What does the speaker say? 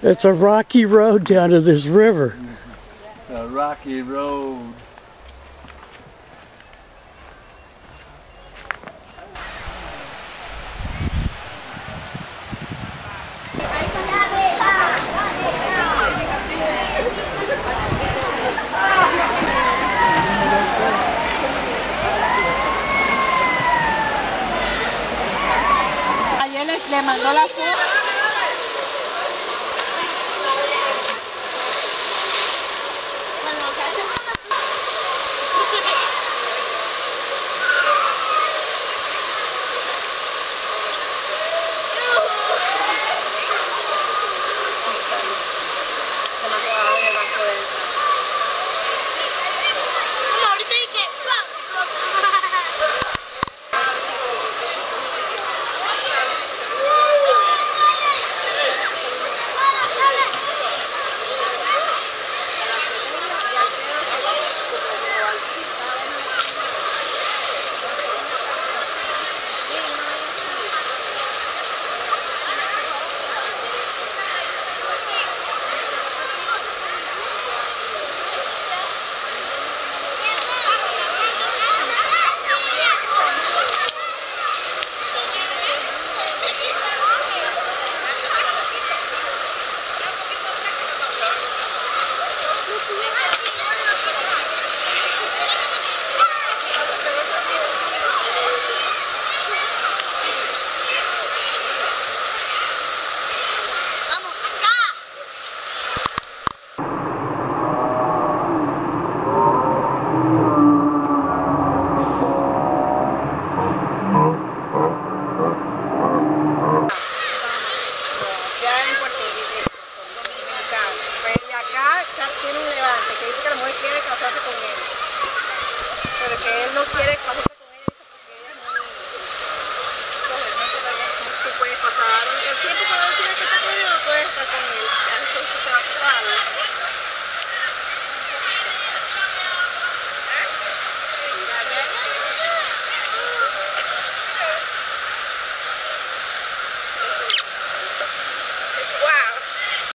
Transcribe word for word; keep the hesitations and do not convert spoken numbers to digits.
It's a rocky road down to this river. A rocky road. Ayer le, le mandó la foto. Tiene un levante que dice que la mujer quiere casarse con él, pero que él no quiere casarse.